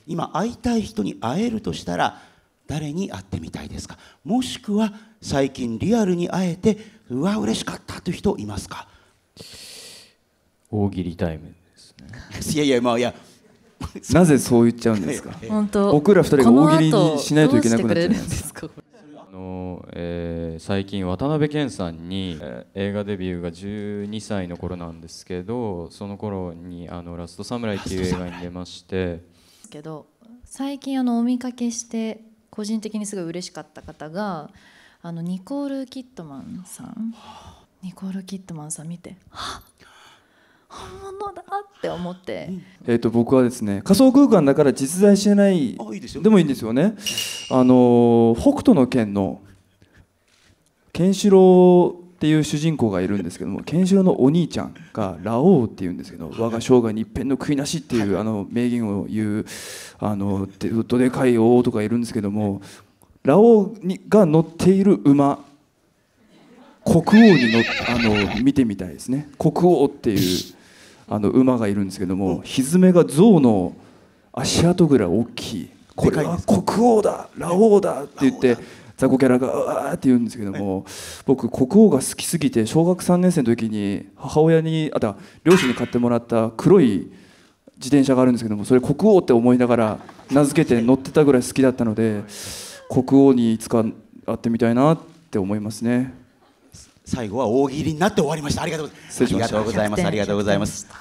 今会いたい人に会えるとしたら誰に会ってみたいですか？もしくは最近リアルに会えてうわ嬉しかったという人いますか？ 大喜利タイムですね。 いやいや、まあいやなぜそう言っちゃうんですか？ 本当僕ら二人が大喜利にしないといけなくなっちゃうんですか。 最近渡辺謙さんに、映画デビューが12歳の頃なんですけど、その頃にラストサムライっていう映画に出まして、 けど最近お見かけして個人的にすごい嬉しかった方がニコール・キッドマンさん見て、はっ本物だって思って、 僕はですね、仮想空間だから実在してないでもいいんですよね。北斗の拳のケンシロウっていう主人公がいるんですけども、ケンシロウのお兄ちゃんがラオウっていうんですけど、我が生涯に一片の悔いなしっていう名言を言うどでかい大男がいるんですけども、ラオウが乗っている馬、国王に見てみたいですね。国王っていう馬がいるんですけども、蹄が象の足跡ぐらい大きい、これは国王だラオウだって言って雑魚キャラがうわーって言うんですけども、僕国王が好きすぎて小学3年生の時に母親に両親に買ってもらった黒い自転車があるんですけども、それ国王って思いながら名付けて乗ってたぐらい好きだったので、国王にいつか会ってみたいなって思いますね。 最後は大喜利になって終わりました。ありがとうございます。 失礼しました。 ありがとうございます。